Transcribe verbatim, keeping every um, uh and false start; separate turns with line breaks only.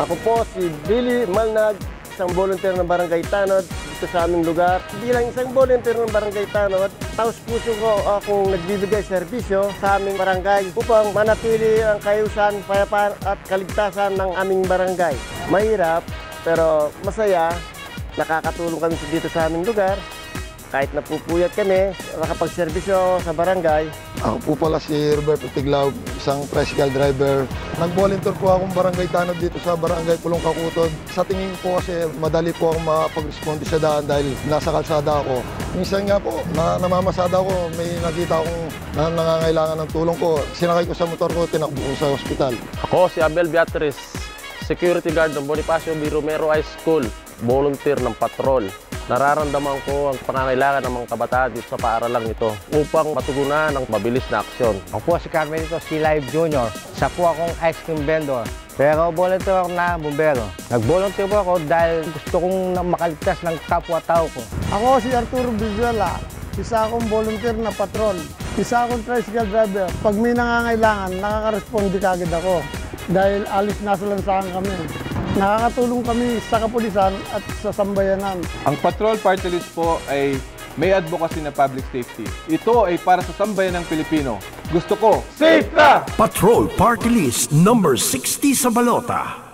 Ako po si Billy Malnag, isang volunteer ng Barangay Tanod dito sa aming lugar. Bilang isang volunteer ng Barangay Tanod, taos puso ko akong nagbibigay serbisyo sa aming barangay upang manatili ang kayusan, payapaan at kaligtasan ng aming barangay. Mahirap pero masaya, nakakatulong kami dito sa aming lugar. Kahit napupuyat kami, nakapagserbisyo sa barangay.
Ako po pala si Roberto Tiglao, isang tricycle driver. Nag-volunteer po akong barangay tanod dito sa barangay Pulong Kakutod. Sa tingin po kasi madali po akong makapag-responde sa daan dahil nasa kalsada ako. Minsan nga po, na namamasada ako, may nakita akong na nangangailangan ng tulong ko. Sinakay ko sa motor ko, tinakbo ko sa ospital.
Ako si Abel Beatriz, security guard ng Bonifacio B. Romero High School, volunteer ng patrol. Nararamdaman ko ang pangangailangan ng mga kabataan dito sa paaralang ito upang matugunan ng mabilis na aksyon.
Ako po si Carmelito C. Live Junior Isa po akong ice cream vendor. Pero volunteer ako na bumbero. Nag-volunteer po ako dahil gusto kong makaligtas ng kapwa-tao ko.
Ako si Arturo Vizuela. Isa akong volunteer na patrol. Isa akong tricycle driver. Pag may nangangailangan, nakaka-responde kagad ako. Dahil alis nasa lansangan kami. Nakakatulong kami sa kapulisan at sa sambayanan.
Ang Patrol Party List po ay may advocacy na public safety. Ito ay para sa sambayan ng Pilipino. Gusto ko, safe ka!
Patrol Party List number sixty sa balota.